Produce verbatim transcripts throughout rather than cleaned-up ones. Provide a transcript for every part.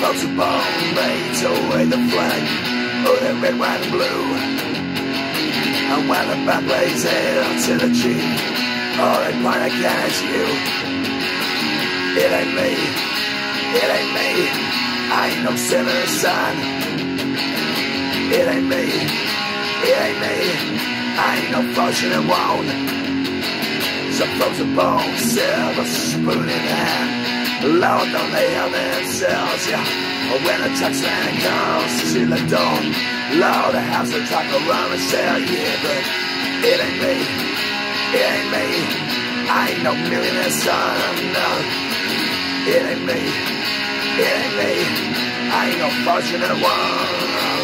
floats a bone made to wave the flag of the red, white, and blue. And when the band plays it to the G, all they point against you. It ain't me, it ain't me, I ain't no sinner son. It ain't me, it ain't me, I ain't no fortunate one. Some folks are born, silver spoon in hand. Lord, don't they help themselves, yeah. But when the touchdown comes to the dawn, Lord, the house will talk around and say, yeah, but it ain't me, it ain't me, I ain't no millionaire son, no. It ain't me, it ain't me, I ain't no fortunate one.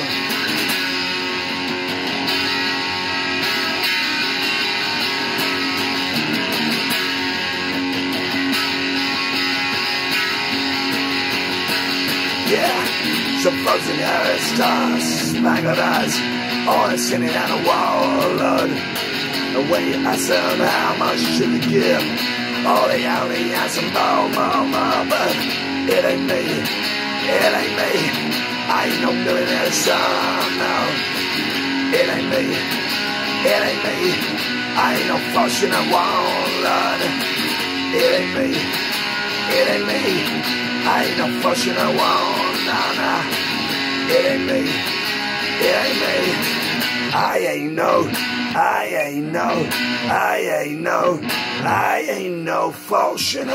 Yeah, some folks in here stars, spangled eyes, all sitting on the wall, Lord. And when you ask them how much should you give, oh, they only answer more, more, more. But it ain't me, it ain't me, I ain't no millionaire son, no. It ain't me, it ain't me, I ain't no fortunate one, Lord. It ain't me, it ain't me, I ain't no fortunate one, nah, nah. It ain't me, it ain't me, I ain't no, I ain't no, I ain't no, I ain't no fortunate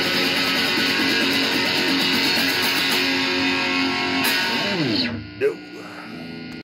one. No.